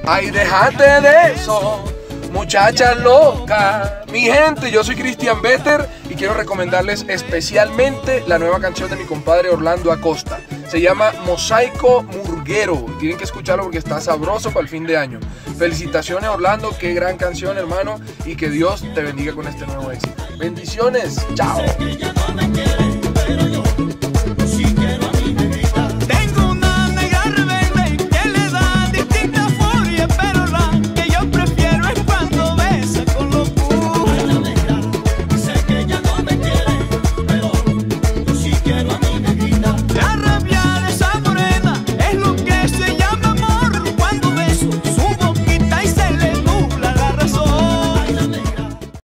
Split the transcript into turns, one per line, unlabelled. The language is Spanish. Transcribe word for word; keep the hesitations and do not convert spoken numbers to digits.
Ay, déjate de eso, muchacha loca. Mi gente, yo soy Cristian Better y quiero recomendarles especialmente la nueva canción de mi compadre Orlando Acosta. Se llama Mosaico Murguero. Tienen que escucharlo porque está sabroso para el fin de año. Felicitaciones, Orlando, qué gran canción, hermano, y que Dios te bendiga con este nuevo éxito. Bendiciones, chao.